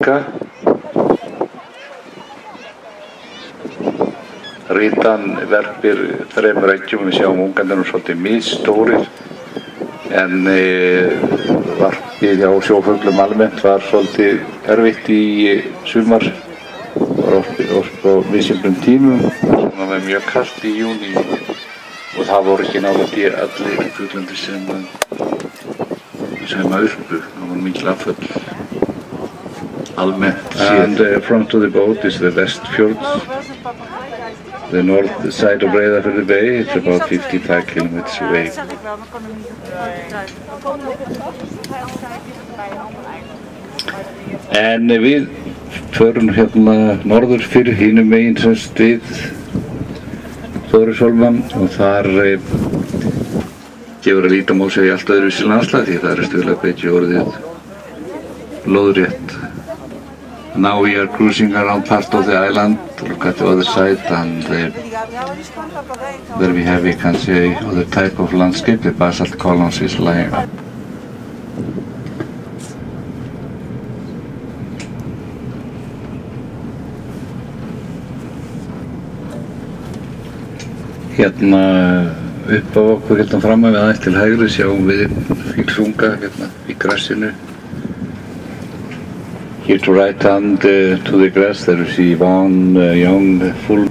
Ritan verpir þremur eggjum, við sjáum ungarnir svolítið misstórir en varpið hjá sjófuglum almennt var svolítið erfitt í sumar, var oft á misjöfnum tímum, svona með mjög kalt í júní og það voru ekki nálægt í allir fuglarnir sem uppu, það voru mikil afföll almennt. And front of the boat is the Westfjord, the north side of Breiðafjörður Bay. It's about 55 kilometers away. En við förum hérna norður fyrir hinum megin semst við Þórishólmann og þar gefur að líta má segja allt öðruvísi landslag því það stuðlega beiti orðið lóðrétt. Now we are cruising around part of the island, look at the other side, and there we can see other type of landscape. The basalt columns is lying up. Hérna upp á okkur, hérna fram að við aðeins til hægri sjáum við fílsunga hérna í grassinu. Here to right hand to the grass there you see one young full.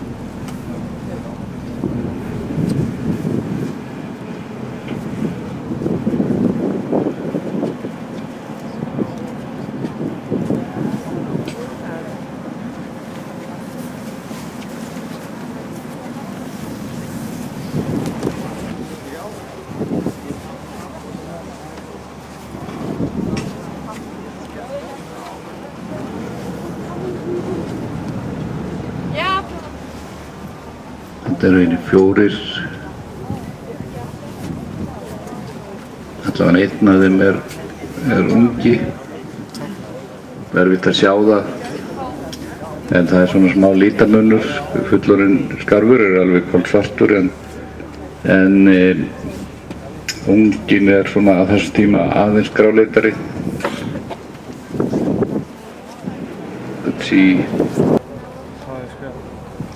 Þetta eru einnig fjórir, allavega einn af þeim er ungi, erfitt að sjá það, en það er svona smá lítamunur, fullorðinn skarfur er alveg kolsvartur en unginn er svona á þessum tíma aðeins gráleitari. Let's see.